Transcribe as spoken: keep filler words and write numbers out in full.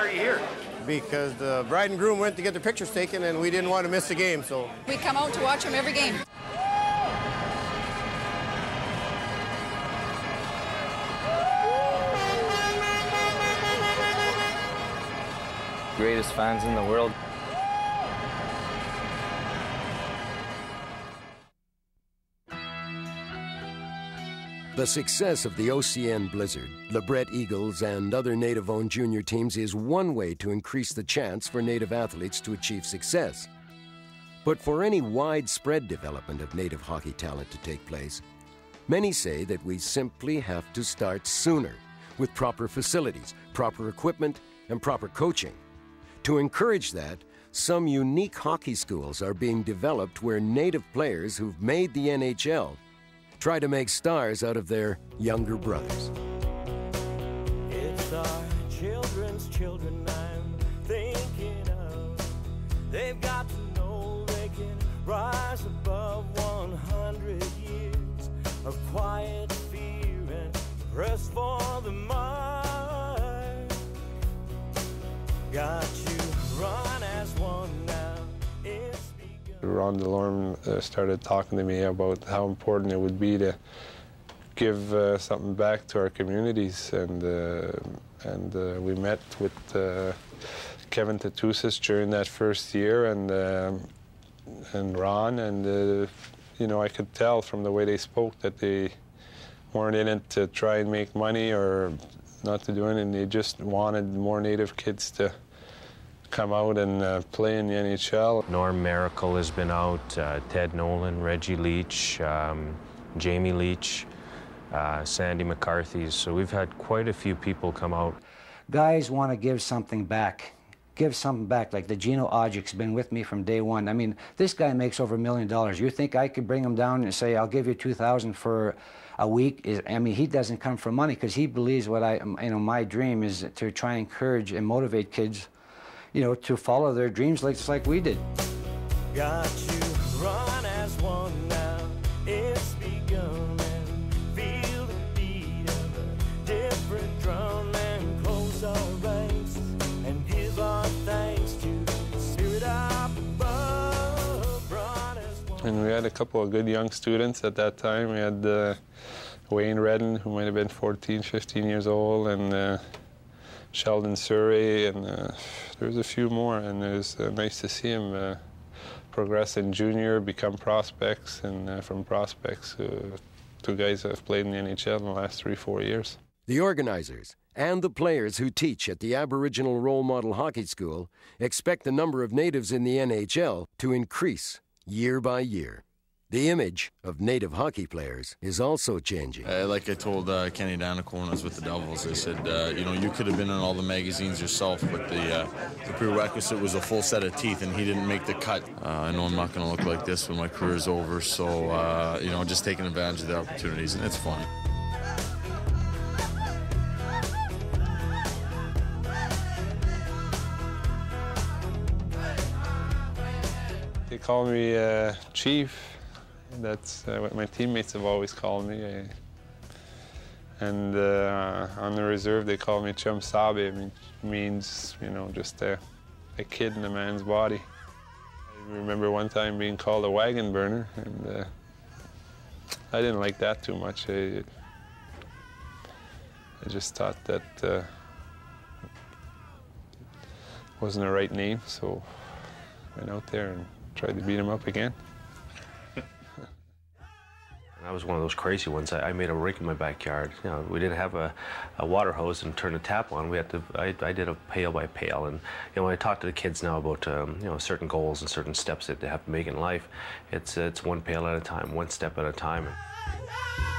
are you here? Because the bride and groom went to get their pictures taken, and we didn't want to miss the game, so. We come out to watch them every game. Greatest fans in the world. The success of the O C N Blizzard, LeBret Eagles, and other Native-owned junior teams is one way to increase the chance for Native athletes to achieve success. But for any widespread development of Native hockey talent to take place, many say that we simply have to start sooner, with proper facilities, proper equipment, and proper coaching. To encourage that, some unique hockey schools are being developed where Native players who've made the N H L try to make stars out of their younger brothers. It's our children's children I'm thinking of. They've got to know they can rise above one hundred years of quiet fear and press for the mark. Got you run as one now. It's Ron DeLorme uh, started talking to me about how important it would be to give uh, something back to our communities, and uh, and uh, we met with uh, Kevin Tatousis during that first year, and uh, and Ron, and uh, you know, I could tell from the way they spoke that they weren't in it to try and make money or not to do anything. They just wanted more Native kids to come out and uh, play in the N H L. Norm Miracle has been out, uh, Ted Nolan, Reggie Leach, um, Jamie Leach, uh, Sandy McCarthy. So we've had quite a few people come out. Guys want to give something back. Give something back, like the Gino Odjick's been with me from day one. I mean, this guy makes over a million dollars. You think I could bring him down and say, I'll give you two thousand for a week? I mean, he doesn't come for money because he believes what I, you know, my dream is to try and encourage and motivate kids, you know, to follow their dreams like, just like we did. Got you run as one now, it's begun, and feel the beat of a different drum, and close our ranks and give our thanks to the spirit up above. Run as one. And we had a couple of good young students at that time. We had uh, Wayne Redden, who might have been fourteen, fifteen years old, and uh, Sheldon Surrey, and uh, there was a few more, and it was uh, nice to see him uh, progress in junior, become prospects, and uh, from prospects uh, to guys that have played in the N H L in the last three, four years. The organizers and the players who teach at the Aboriginal Role Model Hockey School expect the number of Natives in the N H L to increase year by year. The image of Native hockey players is also changing. Uh, like I told uh, Kenny Danico when I was with the Devils, I said, uh, you know, you could have been in all the magazines yourself, but the, uh, the prerequisite was a full set of teeth, and he didn't make the cut. Uh, I know I'm not going to look like this when my career is over, so, uh, you know, just taking advantage of the opportunities, and it's fun. They call me uh, Chief. That's uh, what my teammates have always called me. I, and uh, on the reserve, they call me Chum Sabe. It mean, means, you know, just a, a kid in a man's body. I remember one time being called a wagon burner, and uh, I didn't like that too much. I, I just thought that uh, wasn't the right name, so I went out there and tried to beat him up again. I was one of those crazy ones. I, I made a rink in my backyard. You know, we didn't have a, a water hose and turn the tap on. We had to. I, I did a pail by pail, and you know, when I talk to the kids now about um, you know, certain goals and certain steps that they have to make in life, it's it's one pail at a time, one step at a time.